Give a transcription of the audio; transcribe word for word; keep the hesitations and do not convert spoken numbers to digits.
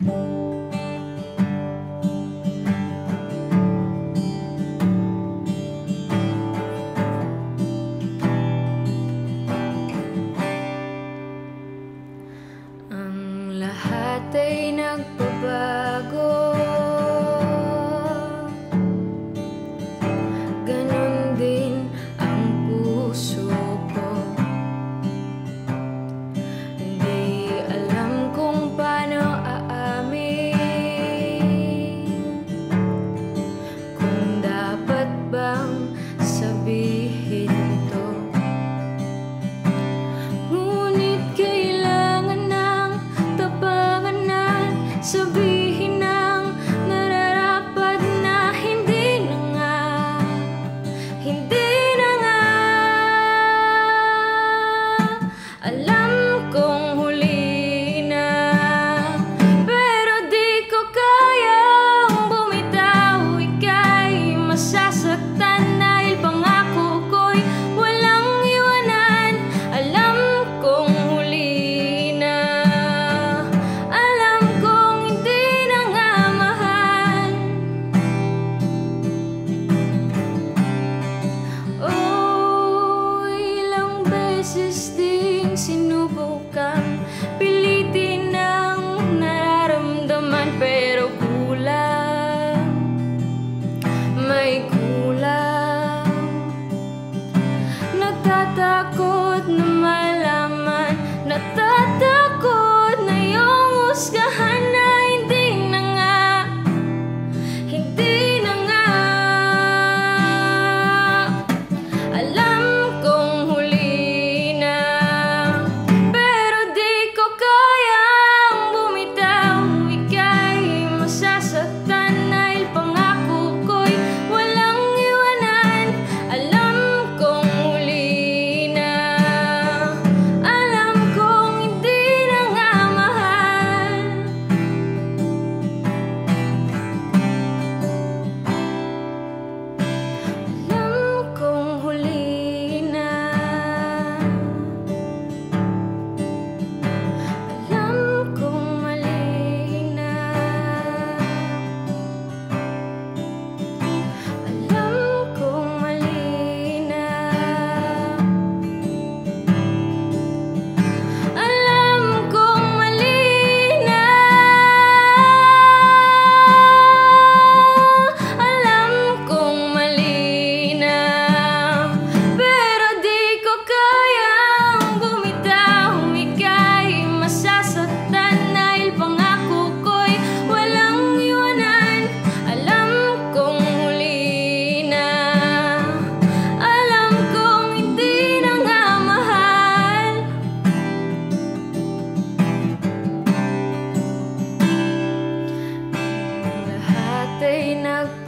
Ang lahat ay nagbabago, ganon din ang puso ko. Hindi alam kung paano aamin, kung dapat bang sabihin to. Ngunit kailangan ng tapangan at sabihin ng nararapat na hindi na nga, hindi na nga. Alam kong huli na, pero di ko kayang bumitaw. Ika'y masasaktan dahil pangako ko'y walang iwanan. Alam kong huli na, alam kong hindi na nga mahal. Oh, ilang beses ding sinubukan pilitin ang nararamdaman, pero kulang, may kulang. Natatakot na malaman, natatakot na iyong husgahan na hindi na nga, hindi na nga. Alam kong huli na, pero di ko kayang bumitaw. Ika'y masasaktan dahil pangako ko'y walang iwanan. Alam kong huli na, alam kong hindi na nga mahal. Alam kong huli na, alam kong mali na, alam kong mali na, alam kong mali na, alam kong mali na, pero di ko kayang bumitaw. Ika'y masasaktan dahil pangako ko'y walang iwanan. Alam kong huli na, alam kong hindi na nga mahal. Lahat ay nag